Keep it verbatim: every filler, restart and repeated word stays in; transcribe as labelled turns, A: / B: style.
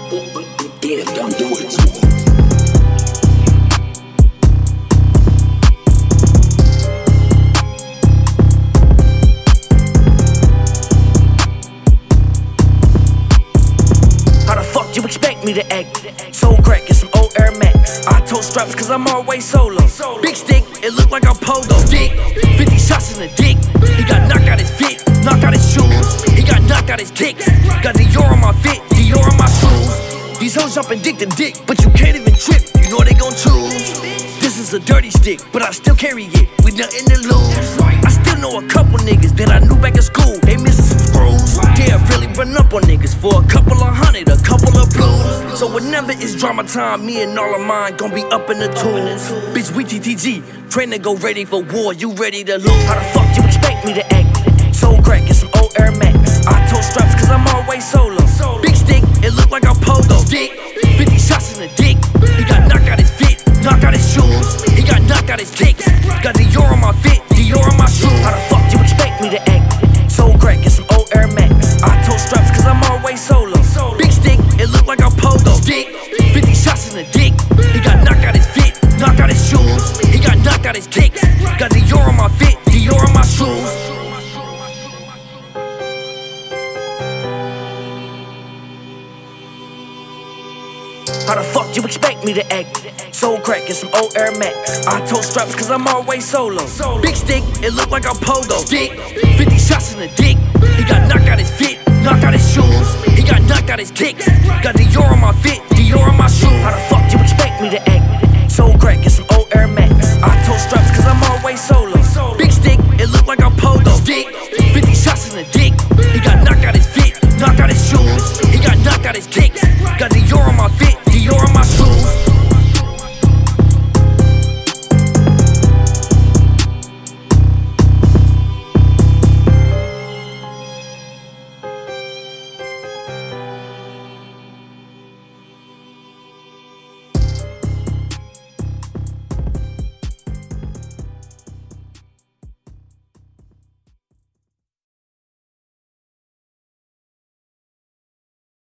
A: Damn, don't do it to him.
B: How the fuck you expect me to act? Soul crack and some old Air Max. I told straps cause I'm always solo. Big stick, it look like I'm pogo. Dick, fifty shots in the dick. He got knocked out his fit, knocked out his shoes. He got knocked out his kicks. Got Dior on my fit, Dior on my shoes. These hoes jumping dick to dick, but you can't even trip, you know they gon' choose. This is a dirty stick, but I still carry it with nothing to lose. I still know a couple niggas that I knew back in school, they missing some screws. Yeah, I really run up on niggas for a couple of hundred, a couple of blues. So whenever it's drama time, me and all of mine gon' be up in the tools. Bitch, we T T G, train to go ready for war, you ready to lose. How the fuck you expect me to act? Soul crack and some old Air Max. I told straps cause I'm always solo. Big stick, it look like I'm pogo. Dick, fifty shots in the dick. He got knocked out his fit, knocked out his shoes. He got knocked out his kicks. Got Dior on my fit, Dior on my shoes. How the fuck you expect me to act? Soul crack and some old Air Max. I told straps cause I'm always solo. Big stick, it look like I'm pogo. Dick, fifty shots in the dick. He got knocked out his fit, knocked out his shoes. He got knocked out his kicks. Got Dior on my fit, Dior on my shoes. How the fuck you expect me to act? Soul crack and some old Air Max. I told straps cause I'm always solo. Big stick, it look like I'm pogo. Dick, fifty shots in the dick. He got knocked out his fit, knocked out his shoes. He got knocked out his kicks. Got Dior on my fit, Dior on my shoes. How the fuck you expect me to act? Soul crack and some old Air Max. I told straps cause I'm always solo. Big stick, it look like I'm pogo. Dick, fifty shots in the dick. He got knocked out his fit, knocked out his shoes. He got knocked out his kicks.